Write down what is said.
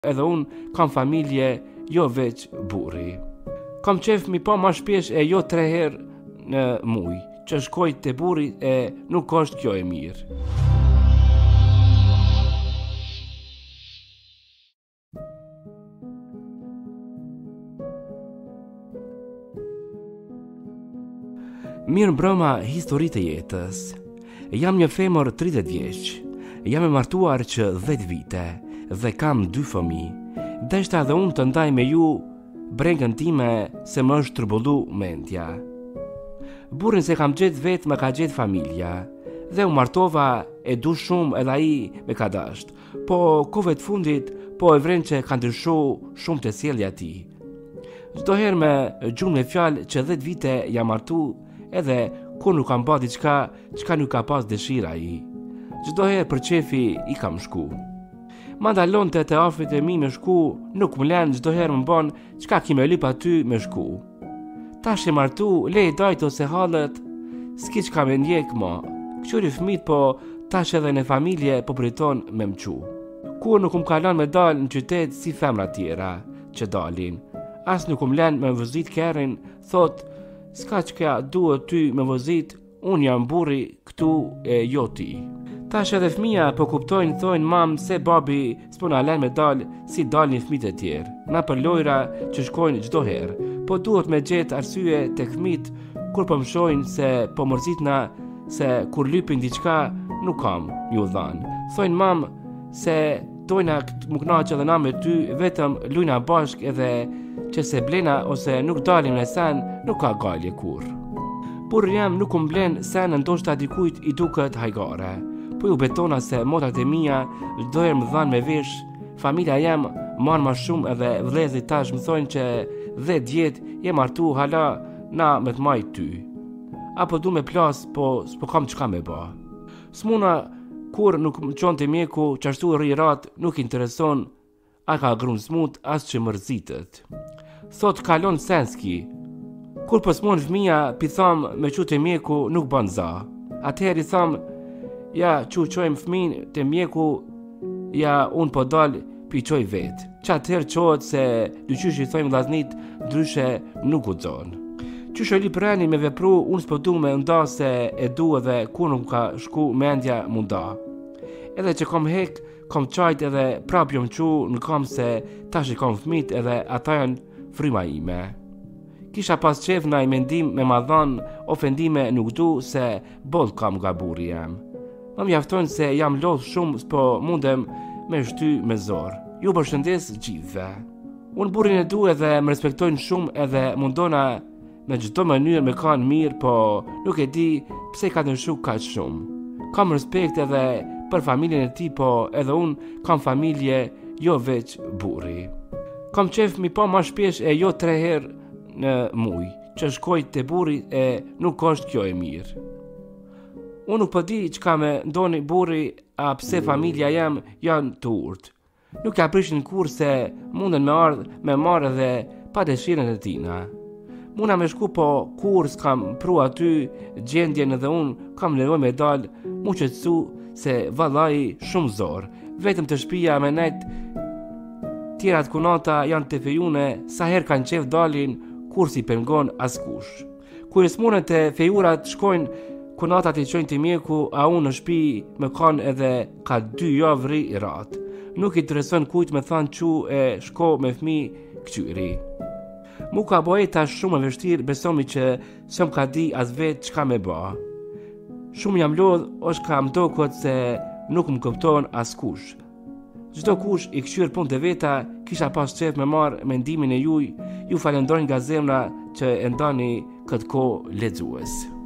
edhe unë kam familje, jo veç burri. Kam qef mi pa ma shpesh e jo 3 herë në muj, që shkoj te burri e nuk është kjo e mirë. Mirë mbrëma historitë e jetës. Jam një femër 30 vjeç. Jam e martuar që 10 vite dhe kam 2 fëmijë. Deshta edhe unë të ndaj me ju brengën time se më është tërbullu mendja. Burrin se kam gjetë vetë më ka gjetë familja dhe u martova e du shumë edhe ai me ka dasht, po kove të fundit po e vren që ka ndryshu shumë të sjellja ti. Çdo herë me gjumë me fjalë që 10 vite jam martu edhe kur nuk kam ba diçka çka nuk ka pas dëshira ai. Çdo herë për qefi i kam shku. Ma ndalonte të afrit e mi me shku, nuk më len çdo herë më bon çka ki me lip aty me shku. Tash e martu, lej dajt ose hallet, s'ki çka me ndjek ma. Këqyri fëmit po tash edhe në familje po priton me mqu. Kur nuk më kalon me dal në qytet si femra tjera që dalin. As nuk më len me vëzit kerin, thot s'ka qka duhet ty me vëzit, unë jam burri këtu e jo ti. Tash edhe fëmija po kuptojnë, thojnë mam se babi s'po na len me dal si dalin fëmit e tjerë. Na për lojra që shkojnë çdo herë, po duhet me gjetë arsye tek fëmit kur po më shojnë se po mërzitna se kur lypin diçka nuk kam ju dhanë. Thojnë mam se dojna më knaqë edhe na me ty, vetëm lujna bashk edhe që se blena ose nuk dalim në sen, nuk ka galje kur. Burri jam nuk më blen sen ndoshta dikujt i duket hajgare, po ju betona se motrat e mia çdo herë më dhanë me vesh, familja jam marr ma shumë edhe vëllezrit tash më thonë që 10 vjet je martu hala na me të maj ty. Apo du me plas, po s'po kam çka me ba. S'muna kur nuk më qonte mjeku, qashtu rrirat nuk intereson, a ka grun smut as që mërzitet. Thot kalon senski, kur po s'mon fëmija, pi tham me qu të mjeku nuk ban za. Atëherë i tham, ja qu qojmë fëmin të mjeku, ja unë po dal pi qoj vetë. Që atëherë qohet se dyqysh i thojmë vllaznit, ndryshe nuk u zonë. Qysh e li preni me vepru, unë s'po du me nda se e du edhe kur nuk ka shku mendja munda. Edhe që kom hek, kom qajt edhe prap jom qu, nuk kam se tash i kom fëmit edhe ata janë fryma ime. Kisha pas qef na i mendim me ma dhan, ofendime nuk du se boll kam nga burri jam. Më mjaftojnë se jam lodh shumë, s'po mundem me shty me zor. Ju përshëndes gjithve. Unë burrin e du edhe më respektojnë shumë edhe mundona me çdo mënyrë me kanë mirë, po nuk e di pse ka ndryshu kaq shumë. Kam respekt edhe për familjen e tij, po edhe unë kam familje, jo veç burri. Kam qef mi pa ma shpesh e jo 3 herë në muj, që shkoj te burri e nuk është kjo e mirë. Unë nuk po di çka me ndoni burri, a pse familja jam janë të urtë. Nuk ja prishin kur se munden me marrë edhe pa dëshirën e tina. Muna me shku, po kur s'kam pru aty gjendjen edhe unë kam nevoj me dal, mu qetësu se vallai shumë zor. Vetëm të shpia me nejt tjerat kunata janë të fejune, sa her kanë qef dalin kur si pengon askush. Kur s'mune të fejurat shkojnë kunatat i qojnë të mjeku, a unë në shpi me kanë edhe ka 2 javë i ratë. Nuk i intereson kujt me thanë qu e shko me fmi këqyri. Mu ka bojeta shumë e vështirë, besomi që s'jom ka di as vetë çka me ba. Shumë jam lodh, është ka më dokot se nuk më kupton as kush. Çdo kush i këshyr punë të veta, kisha pas qef me marë mendimin e juj, ju falenderoj nga zemra që e ndani këtë kohë lexues.